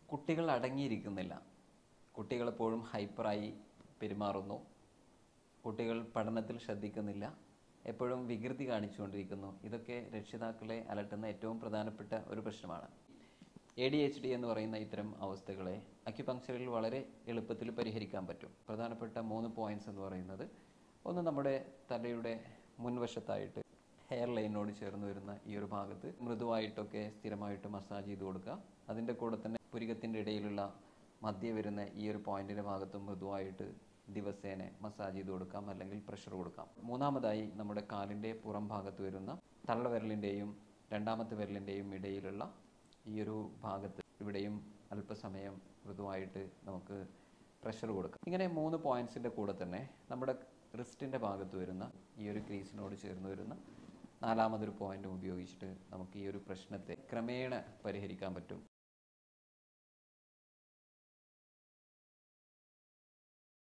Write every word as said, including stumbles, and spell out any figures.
കുട്ടികൾ അടങ്ങിയിരിക്കുന്നില്ല. കുട്ടികളെപ്പോഴും ഹൈപ്പറായി പെരുമാറുന്നു. കുട്ടികൾ പഠനത്തിൽ ശ്രദ്ധിക്കുന്നില്ല. എപ്പോഴും വികൃതി കാണിച്ചുകൊണ്ടിരിക്കുന്നു. ഇതൊക്കെ രക്ഷിതാക്കളെ അലട്ടുന്ന ഏറ്റവും പ്രധാനപ്പെട്ട ഒരു പ്രശ്നമാണ്. എ ഡി എച്ച് ഡി എന്ന് പറയുന്ന ഇത്തരം അവസ്ഥകളെ അക്യുപങ്ക്ചറിൽ വളരെ എളുപ്പത്തിൽ പരിഹരിക്കാൻ പറ്റും. പ്രധാനപ്പെട്ട മൂന്ന് പോയിന്റ്സ് എന്ന് പറയുന്നത്, ഒന്ന്, നമ്മുടെ തലയുടെ മുൻവശത്തായിട്ട് ഹെയർ ലൈനോട് ചേർന്ന് വരുന്ന ഈ ഒരു ഭാഗത്ത് മൃദുവായിട്ടൊക്കെ സ്ഥിരമായിട്ട് മസാജ് ചെയ്ത് കൊടുക്കുക. അതിൻ്റെ കൂടെ തന്നെ പുരികത്തിൻ്റെ ഇടയിലുള്ള മധ്യ വരുന്ന ഈ ഒരു പോയിന്റിൻ്റെ ഭാഗത്തും മൃദുവായിട്ട് ദിവസേന മസാജ് ചെയ്ത് കൊടുക്കാം, അല്ലെങ്കിൽ പ്രഷർ കൊടുക്കാം. മൂന്നാമതായി, നമ്മുടെ കാലിൻ്റെ പുറം ഭാഗത്ത് വരുന്ന തള്ളവിരലിൻ്റെയും രണ്ടാമത്തെ വിരലിൻ്റെയും ഇടയിലുള്ള ഈ ഒരു ഭാഗത്ത് ഇവിടെയും അല്പസമയം മൃദുവായിട്ട് നമുക്ക് പ്രഷർ കൊടുക്കാം. ഇങ്ങനെ മൂന്ന് പോയിന്റ്സിൻ്റെ കൂടെ തന്നെ നമ്മുടെ റിസ്റ്റിൻ്റെ ഭാഗത്ത് വരുന്ന ഈ ഒരു ക്രീസിനോട് ചേർന്ന് വരുന്ന നാലാമതൊരു പോയിന്റ് ഉപയോഗിച്ചിട്ട് നമുക്ക് ഈ ഒരു പ്രശ്നത്തെ ക്രമേണ പരിഹരിക്കാൻ പറ്റും.